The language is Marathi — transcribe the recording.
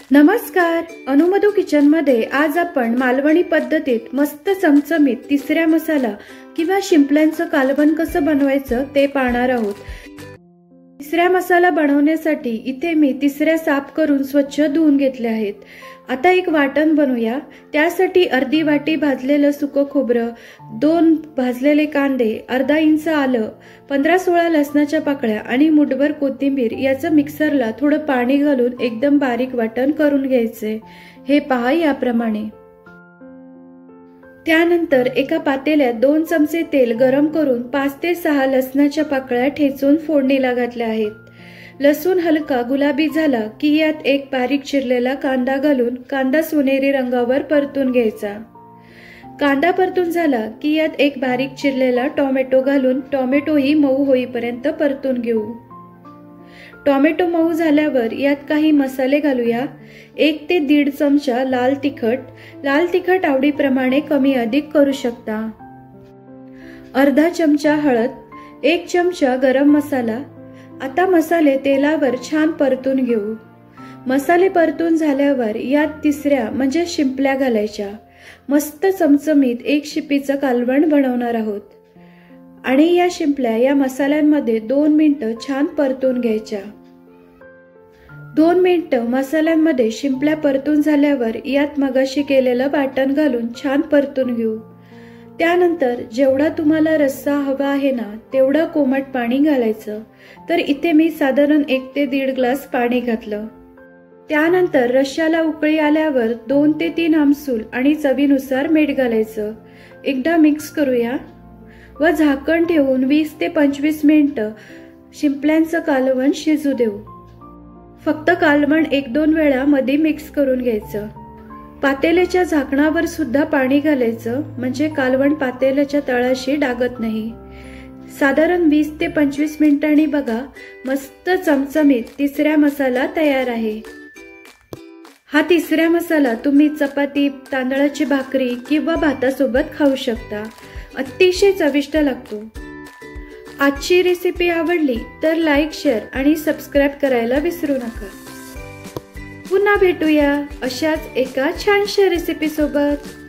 नमस्कार, अनुमधू किचन मध्ये आज आपण मालवणी पद्धतीत मस्त चमचमीत तिसऱ्या मसाला किंवा शिंपल्यांचं कालवण कसं बनवायचं ते पाहणार आहोत। तिसऱ्या मसाला बनवण्यासाठी इथे मी तिसऱ्या साफ करून स्वच्छ धुवून घेतले आहेत। आता एक वाटण बनवूया। त्यासाठी अर्धी वाटी भाजलेलं सुकं खोबरं, 2 भाजलेले कांदे, अर्धा इंच आलं, 15-16 लसणाच्या पाकळ्या आणि मुठभर कोथिंबीर याचं मिक्सरला थोडं पाणी घालून एकदम बारीक वाटण करून घ्यायचे। हे पहा याप्रमाणे। त्यानंतर एका पातेल्यात 2 चमचे तेल गरम करून 5 ते 6 लसणाच्या पाकळ्या ठेचून फोडणीला घातल्या आहेत। लसूण हलका गुलाबी झाला की यात एक बारीक चिरलेला कांदा घालून कांदा सोनेरी रंगावर परतून घ्यायचा। कांदा परतून झाला की यात एक बारीक चिरलेला टोमॅटो घालून टोमॅटोही मऊ होईपर्यंत परतून घेऊ। टोमॅटो मऊ झाल्यावर यात काही मसाले घालूया। 1 ते 1.5 चमचा लाल तिखट आवडीप्रमाणे कमी अधिक करू शकता। अर्धा चमचा हळद, 1 चमचा गरम मसाला। आता मसाले तेलावर छान परतून घेऊ। मसाले परतून झाल्यावर यात तिसऱ्या म्हणजे शिंपल्या घालायच्या। मस्त चमचमीत एक शिपीचं कालवण बनवणार आहोत आणि या शिंपल्या या मसाल्यांमध्ये 2 मिनिटं छान परतून घ्यायच्या। 2 मिनिटं मसाल्यांमध्ये शिंपल्या परतून झाल्यावर यात मगाशी केलेलं वाटण घालून छान परतून घेऊ। त्यानंतर जेवढा तुम्हाला रस्सा हवा आहे ना तेवढं कोमट पाणी घालायचं। तर इथे मी साधारण 1 ते 1.5 ग्लास पाणी घातलं। त्यानंतर रश्श्याला उकळी आल्यावर 2 ते 3 आमसूल आणि चवीनुसार मीठ घालायचं। एकदा मिक्स करूया व झाकण ठेवून 20 ते 25 मिनिटं शिंपल्यांचं कालवण शिजू देऊ। फक्त कालवण 1-2 वेळा मध्ये मिक्स करून घ्यायचं। पातेल्याच्या झाकणावर सुद्धा पाणी घालायचं म्हणजे कालवण पातेल्याच्या तळाशी डागत नाही। साधारण 20 ते 25 मिनिटांनी बघा मस्त चमचमीत तिसऱ्या मसाला तयार आहे। हा तिसऱ्या मसाला तुम्ही चपाती, तांदळाची भाकरी किंवा भातासोबत खाऊ शकता। अतिशय चविष्ट लागतो। आजची रेसिपी आवडली तर लाईक, शेअर आणि सबस्क्राइब करायला विसरू नका। पुन्हा भेटूया अशाच एका छानशा रेसिपी सोबत।